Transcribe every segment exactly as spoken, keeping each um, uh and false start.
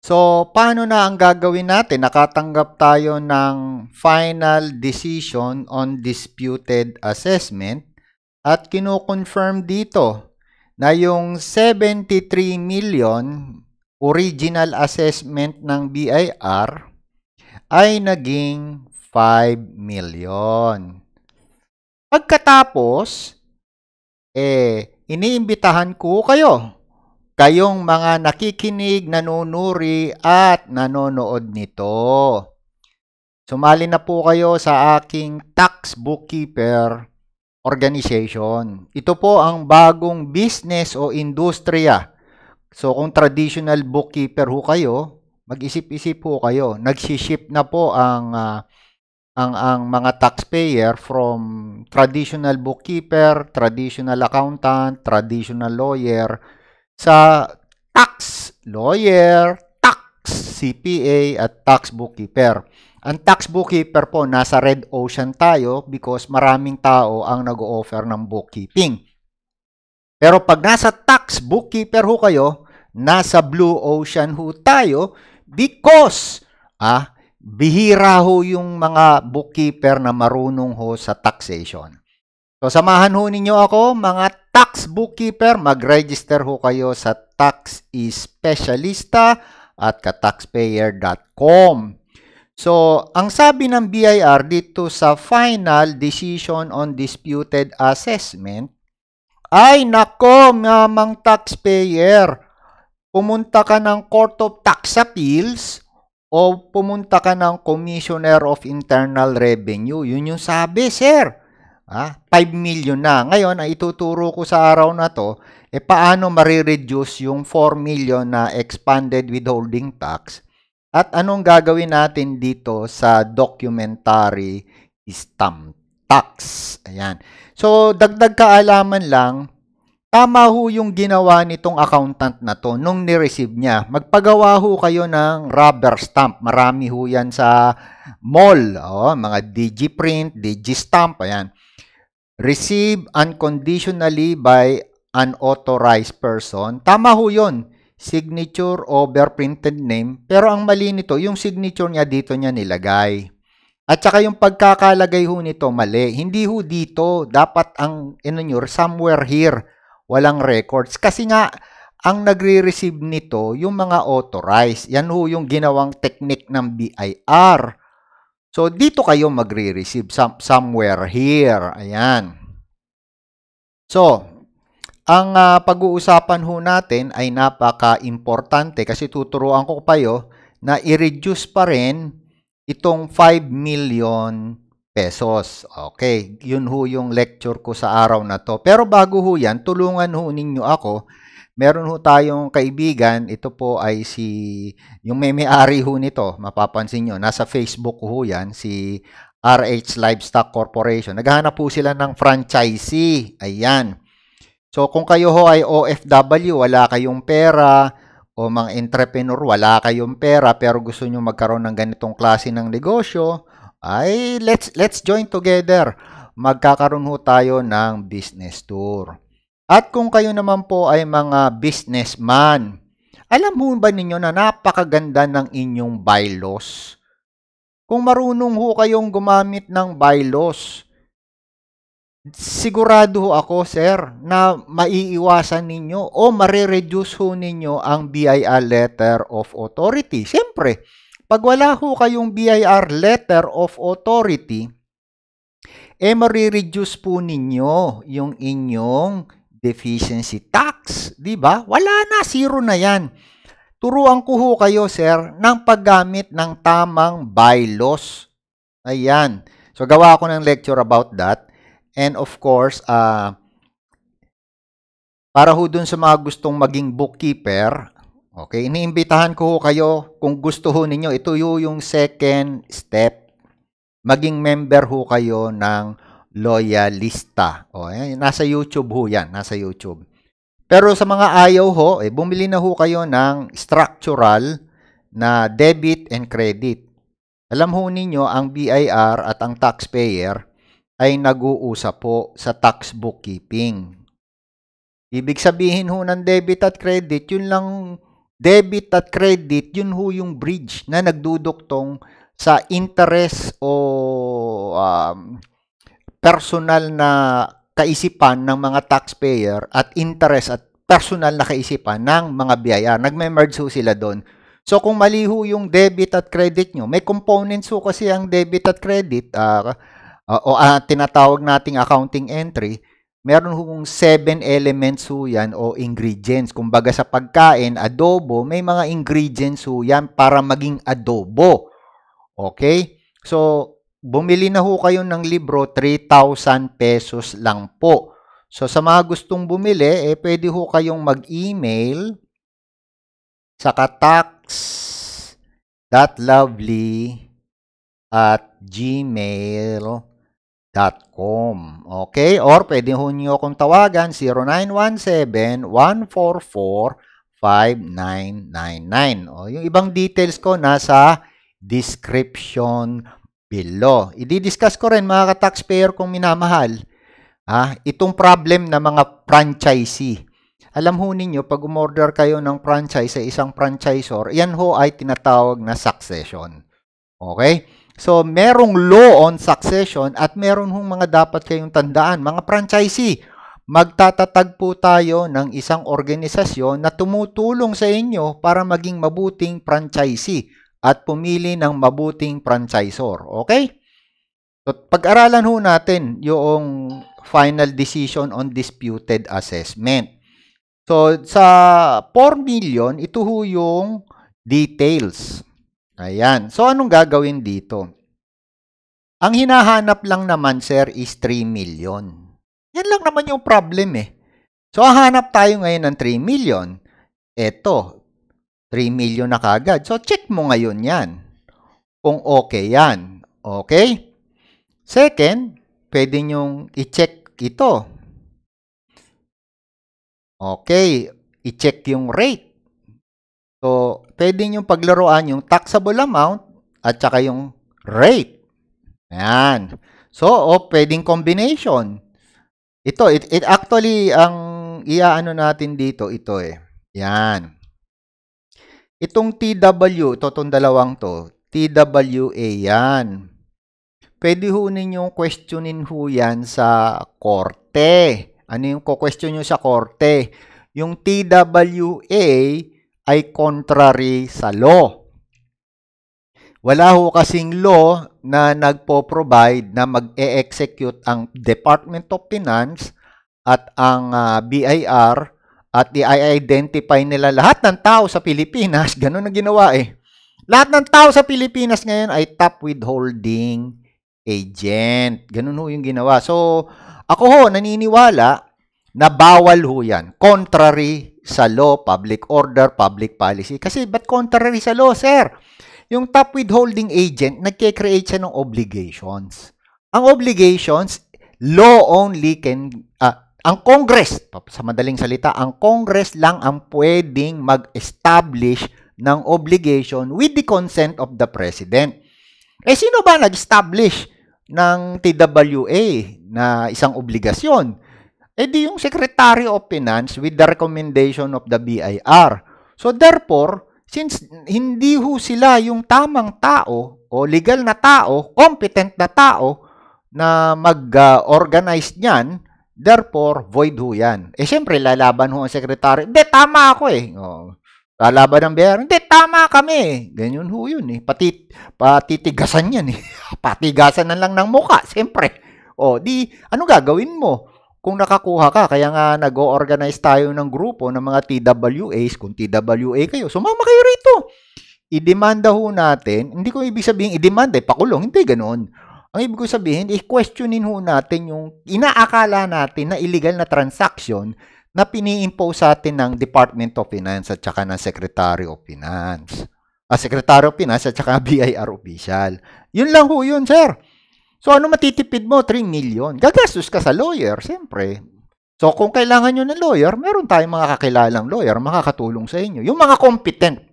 So, paano na ang gagawin natin? Nakatanggap tayo ng final decision on disputed assessment at kino-confirm dito na yung seventy-three million original assessment ng B I R ay naging five million. Pagkatapos, eh, iniimbitahan ko kayo, kayong mga nakikinig, nanunuri at nanonood nito. Sumali na po kayo sa aking Tax Bookkeeper organization. Ito po ang bagong business o industriya. So kung traditional bookkeeper ho kayo, mag-isip-isip po kayo. Nagsi-shift na po ang uh, ang ang mga taxpayer from traditional bookkeeper, traditional accountant, traditional lawyer sa tax lawyer, tax C P A at tax bookkeeper. Ang tax bookkeeper po, nasa red ocean tayo because maraming tao ang nag-o-offer ng bookkeeping. Pero pag nasa tax bookkeeper ho kayo, nasa blue ocean ho tayo because ah, bihira ho yung mga bookkeeper na marunong ho sa taxation. So, samahan ho ninyo ako, mga tax bookkeeper, mag-register ho kayo sa Tax Specialista at ka taxpayer dot com. So, ang sabi ng B I R dito sa final decision on disputed assessment, ay nako, mamang taxpayer, pumunta ka ng Court of Tax Appeals o pumunta ka ng Commissioner of Internal Revenue. Yun yung sabi, sir. Ah, five million na. Ngayon, ang ituturo ko sa araw na to, eh paano marireduce yung four million na expanded withholding tax at anong gagawin natin dito sa documentary stamp tax. Ayan. So, dagdag kaalaman lang, tama ho yung ginawa nitong accountant na to nung ni-receive niya. Magpagawa ho kayo ng rubber stamp. Marami ho yan sa mall. Oh, mga DigiPrint, DigiStamp. Ayan. Receive unconditionally by an authorized person. Tama ho yun. Signature over printed name. Pero ang mali nito, yung signature niya dito niya nilagay. At saka yung pagkakalagay ho nito mali. Hindi ho dito. Dapat ang, ano nyo, somewhere here. Walang records. Kasi nga, ang nagre-receive nito, yung mga authorized. Yan ho yung ginawang technique ng B I R. So, dito kayo magre-receive some, somewhere here. Ayan. So, ang uh, pag-uusapan ho natin ay napaka-importante kasi tuturuan ko pa kayo na i-reduce pa rin itong five million pesos. Okay, yun ho yung lecture ko sa araw na to. Pero bago ho yan, tulungan ho ninyo ako. Meron ho tayong kaibigan, ito po ay si, yung may-may-ari ho nito, mapapansin nyo, nasa Facebook ho yan, si R H Livestock Corporation. Naghahanap po sila ng franchisee. Ayan. So, kung kayo ho ay O F W, wala kayong pera, o mga entrepreneur, wala kayong pera, pero gusto nyo magkaroon ng ganitong klase ng negosyo, ay let's, let's join together. Magkakaroon ho tayo ng business tour. At kung kayo naman po ay mga businessman, alam mo ba ninyo na napakaganda ng inyong bylaws? Kung marunong ho kayong gumamit ng bylaws, sigurado ho ako, sir, na maiiwasan ninyo o marireduce ho ninyo ang B I R letter of authority. Siyempre, pag wala ho kayong B I R letter of authority, eh marireduce po ninyo yung inyong deficiency tax, di ba? Wala na, zero na yan. Turuan ko ho kayo, sir, ng paggamit ng tamang bylaws. Ayan. So, gawa ko ng lecture about that. And of course, uh, para ho dun sa mga gustong maging bookkeeper, okay, iniimbitahan ko ho kayo, kung gusto ho ninyo, ito ho yung second step. Maging member ho kayo ng loyalista. O, eh, nasa YouTube ho yan, nasa YouTube. Pero sa mga ayaw ho, eh, bumili na ho kayo ng structural na debit and credit. Alam ho ninyo, ang B I R at ang taxpayer ay nag-uusap po sa tax bookkeeping. Ibig sabihin ho ng debit at credit, yun lang debit at credit, yun ho yung bridge na nagduduktong sa interest o um, personal na kaisipan ng mga taxpayer at interest at personal na kaisipan ng mga B I R. Nagme-merge ho sila doon. So, kung mali ho yung debit at credit nyo, may components ho kasi ang debit at credit uh, uh, o uh, tinatawag nating accounting entry. Meron hong seven elements ho yan o ingredients. Kumbaga sa pagkain, adobo, may mga ingredients ho yan para maging adobo. Okay? So, bumili na ho kayo ng libro, three thousand pesos lang po. So, sa mga gustong bumili, eh, pwede ho kayong mag-email sa tax dot lovely at gmail dot com. Okay? Or pwede ho nyo akong tawagan zero nine one seven, one four four, five nine nine nine. O, yung ibang details ko nasa description below. I-discuss ko rin mga ka-taxpayer kung minamahal. Ah, itong problem na mga franchisee. Alam ho ninyo, pag umorder kayo ng franchise sa isang franchisor, yan ho ay tinatawag na succession. Okay? So, merong law on succession at meron hong mga dapat kayong tandaan. Mga franchisee, magtatatag po tayo ng isang organisasyon na tumutulong sa inyo para maging mabuting franchisee at pumili ng mabuting franchisor. Okay? So, pag-aralan ho natin yung final decision on disputed assessment. So, sa four million, ito ho yung details. Ayan. So, anong gagawin dito? Ang hinahanap lang naman, sir, is three million. Yan lang naman yung problem eh. So, hanap tayo ngayon ng three million. Eto, three million na kagad. So, check mo ngayon yan. Kung okay yan. Okay? Second, pwede nyong i-check ito. Okay. I-check yung rate. So, pwede nyong paglaruan yung taxable amount at saka yung rate. Ayan. So, o, pwedeng combination. Ito, it, it actually, ang iaano natin dito, ito eh. Yan. Itong T W, ito itong dalawang to, T W A yan. Pwede ho ninyong questionin ho yan sa korte. Ano yung ko-question nyo sa korte? Yung T W A ay contrary sa law. Wala ho kasing law na nagpo-provide na mag-e-execute ang Department of Finance at ang uh, B I R at i-identify nila lahat ng tao sa Pilipinas. Ganun ang ginawa eh. Lahat ng tao sa Pilipinas ngayon ay top withholding agent. Ganun ho yung ginawa. So, ako ho, naniniwala na bawal ho yan. Contrary sa law, public order, public policy. Kasi ba't contrary sa law, sir? Yung top withholding agent, nagke-create siya ng obligations. Ang obligations, law only can, uh, ang Congress, sa madaling salita, ang Congress lang ang pwedeng mag-establish ng obligation with the consent of the President. Eh, sino ba nag-establish ng T W A na isang obligasyon? Eh, di yung Secretary of Finance with the recommendation of the B I R. So, therefore, since hindi ho sila yung tamang tao o legal na tao, competent na tao na mag-organize uh, niyan, therefore, void ho yan. Eh, siyempre, lalaban ho ang sekretary. Hindi, tama ako eh. Oh, lalaban ng B I R. Hindi, tama kami. Ganyan ho yun eh. Pati, patitigasan yan eh. Patigasan na lang ng muka, siyempre. O, di, ano gagawin mo? Kung nakakuha ka, kaya nga nag-organize tayo ng grupo ng mga T W As, kung T W A kayo, sumama kayo rito. I-demanda ho natin, hindi ko ibig sabihin i-demanda, eh, pakulong, hindi ganoon. Ang ibig ko sabihin, i-questionin ho natin yung inaakala natin na illegal na transaction na pini-impose sa atin ng Department of Finance at saka ng Secretary of Finance. Ah, Secretary of Finance at saka B I R official. Yun lang ho yun, sir. So, ano matitipid mo? three million. Gagastos ka sa lawyer, siyempre. So, kung kailangan nyo ng lawyer, meron tayong mga kakilalang lawyer, makakatulong sa inyo. Yung mga competent.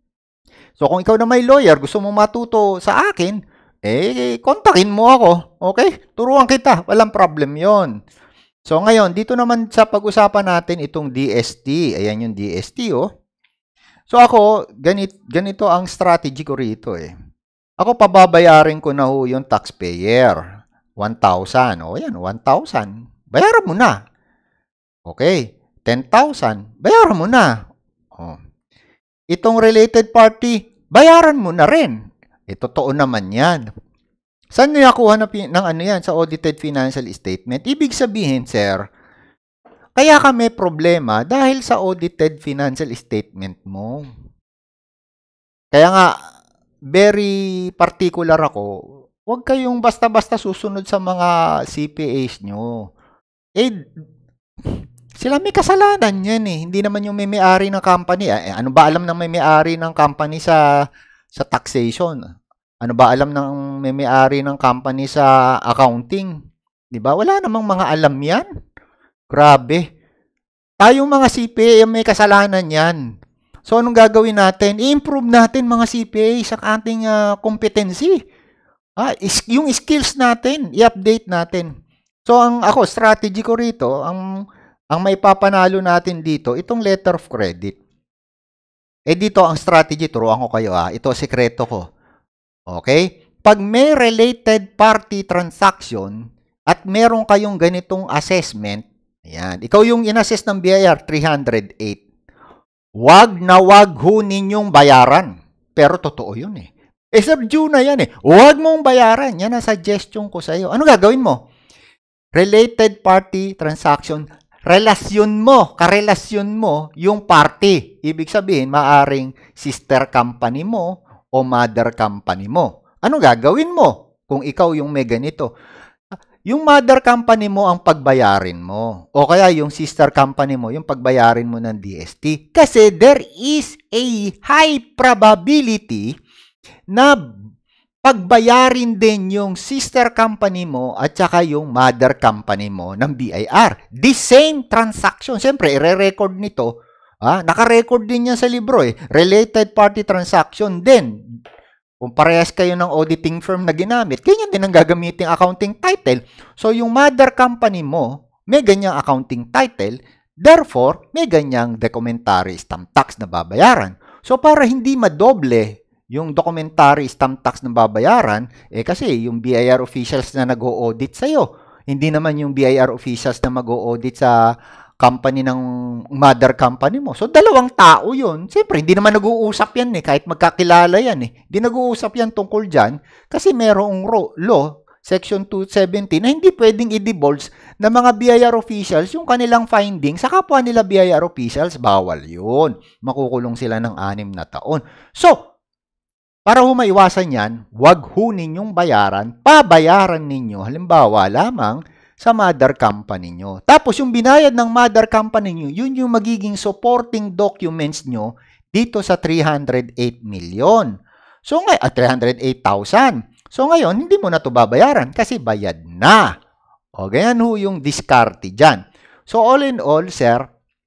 So, kung ikaw na may lawyer, gusto mo matuto sa akin, eh, kontakin mo ako. Okay? Turuan kita. Walang problem yon. So, ngayon, dito naman sa pag-usapan natin itong D S T. Ayan yung D S T, oh. So ako, ganit, ganito ang strategy ko rito eh. Ako, pababayarin ko na ho yung taxpayer. one thousand. O yan, one thousand. Bayaran mo na. Okay. ten thousand. Bayaran mo na. O. Itong related party, bayaran mo na rin. E, totoo naman yan. Saan nyo nakuha na ng ano yan? Sa audited financial statement? Ibig sabihin, sir, kaya ka may problema dahil sa audited financial statement mo. Kaya nga, very particular ako, huwag kayong basta-basta susunod sa mga C P As nyo. Eh, sila may kasalanan yan eh. Hindi naman yung may-may-ari ng company. Eh, ano ba alam ng may-may-ari ng company sa sa taxation? Ano ba alam ng may-may-ari ng company sa accounting? Di ba? Wala namang mga alam yan. Grabe. Tayong mga C P A may kasalanan yan. So, anong gagawin natin? I-improve natin mga C P A sa ating uh, competency. Ah, is, yung skills natin, i-update natin. So, ang ako, strategy ko rito, ang, ang may papanalo natin dito, itong letter of credit. Eh, dito ang strategy, turuan ko kayo ah. Ito, sekreto ko. Okay? Pag may related party transaction at meron kayong ganitong assessment, ayan, ikaw yung inassess ng B I R, three hundred eight. Wag na wag ho ninyong bayaran. Pero totoo yun eh. Eh, sir, due na yan eh. Wag mong bayaran. Yan ang suggestion ko sa iyo. Ano gagawin mo? Related party transaction, relasyon mo, karelasyon mo yung party. Ibig sabihin, maaring sister company mo o mother company mo. Ano gagawin mo kung ikaw yung may ganito? Yung mother company mo ang pagbayarin mo. O kaya yung sister company mo, yung pagbayarin mo ng D S T. Kasi there is a high probability na pagbayarin din yung sister company mo at saka yung mother company mo ng B I R. The same transaction. Siyempre, i-record nito. Ah, naka-record din yan sa libro eh. Related party transaction din. Kung parehas kayo ng auditing firm na ginamit, ganyan din ang gagamitin accounting title. So, yung mother company mo, may ganyang accounting title, therefore, may ganyang documentary stamp tax na babayaran. So, para hindi madoble yung documentary stamp tax na babayaran, eh kasi yung B I R officials na nag-o-audit sa'yo, hindi naman yung B I R officials na mag-o-audit sa company ng mother company mo. So, dalawang tao yun. Siyempre, hindi naman nag-uusap yan eh. Kahit magkakilala yan eh. Hindi nag-uusap yan tungkol dyan kasi merong law, Section two seventy, na hindi pwedeng i-divulge ng mga B I R officials yung kanilang findings sa kapwa nila B I R officials. Bawal yun. Makukulong sila ng anim na taon. So, para ho maiwasan yan, wag ho ninyong bayaran, pabayaran ninyo, halimbawa lamang, sa mother company nyo. Tapos, yung binayad ng mother company nyo, yun yung magiging supporting documents nyo dito sa three hundred eight million. So, ngayon, at three hundred eight thousand. So, ngayon, hindi mo na ito babayaran kasi bayad na. O, ganyan ho yung diskarte dyan. So, all in all, sir,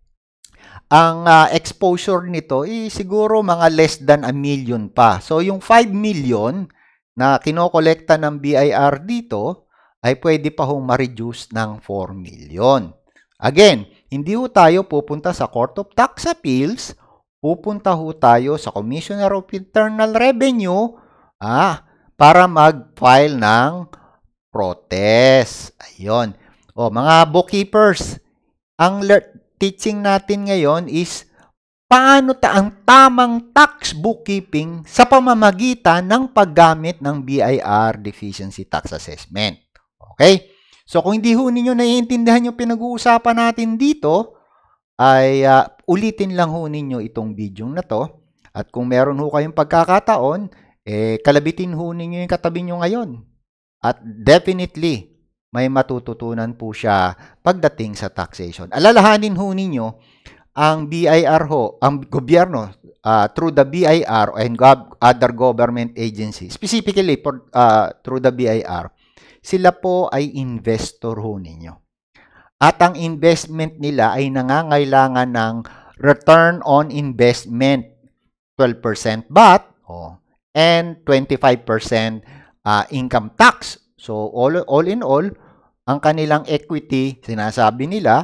ang uh, exposure nito is siguro mga less than a million pa. So, yung five million na kinokolekta ng B I R dito, ay pwede pa hong ma-reduce ng four million. Again, hindi ho tayo pupunta sa Court of Tax Appeals, pupunta ho tayo sa Commissioner of Internal Revenue ah, para mag-file ng protest. Ayun. O, mga bookkeepers, ang teaching natin ngayon is paano ta ang tamang tax bookkeeping sa pamamagitan ng paggamit ng B I R Deficiency Tax Assessment. Okay? So, kung hindi ho ninyo naiintindihan yung pinag-uusapan natin dito, ay uh, ulitin lang ho ninyo itong video na to. At kung meron ho kayong pagkakataon, eh, kalabitin ho ninyo yung katabi nyo ngayon. At definitely, may matututunan po siya pagdating sa taxation. Alalahanin ho ninyo, ang B I R ho, ang gobyerno, uh, through the B I R and gov other government agencies, specifically for, uh, through the B I R, sila po ay investor ho ninyo. At ang investment nila ay nangangailangan ng return on investment, twelve percent B A T oh, and twenty-five percent uh, income tax. So, all, all in all, ang kanilang equity, sinasabi nila,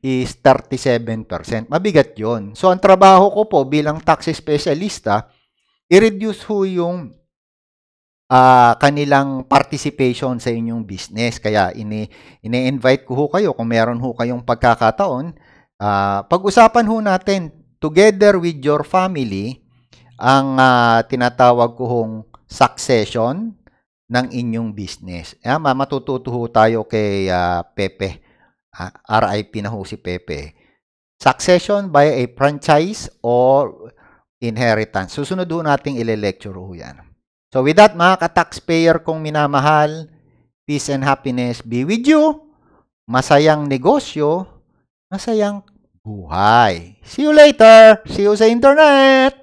is thirty-seven percent. Mabigat yon. So, ang trabaho ko po bilang tax specialista, i-reduce ho yung uh, kanilang participation sa inyong business. Kaya, ini, ini-invite ko ho kayo kung meron ho kayong pagkakataon. Uh, pag-usapan ho natin, together with your family, ang uh, tinatawag ko hong succession ng inyong business. Eh, matututo ho tayo kay uh, Pepe. Uh, R I P na ho si Pepe. Succession by a franchise or inheritance. Susunod ho nating ile-lecture ho yan. So with that, mga ka-taxpayer kong minamahal, peace and happiness be with you. Masayang negosyo, masayang buhay. See you later. See you sa internet.